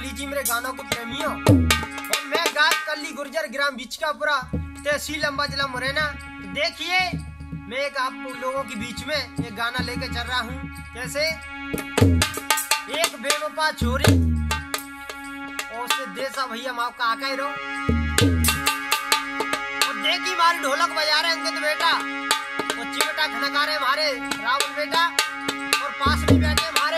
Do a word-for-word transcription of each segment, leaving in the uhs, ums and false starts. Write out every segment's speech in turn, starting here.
लीजिए मेरे गानों के प्रेमियों। और मैं गात कल्ली गुर्जर ग्राम बिचकापुरा तहसील अम्बा जिला मुरैना। तो देखिए मैं एक आप लोगों के बीच में एक गाना लेके चल रहा हूँ। कैसे एक बेवफा छोरी और उससे देसा भैया माँ का आका ही रहो। और देखी मारी ढोलक बजा रहे अंकित बेटा और चिमटा खनका रहे हमारे राहुल बेटा और पास में बैठे हमारे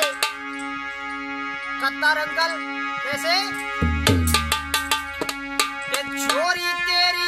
कत्तार अंकल। कैसे छोरी तेरी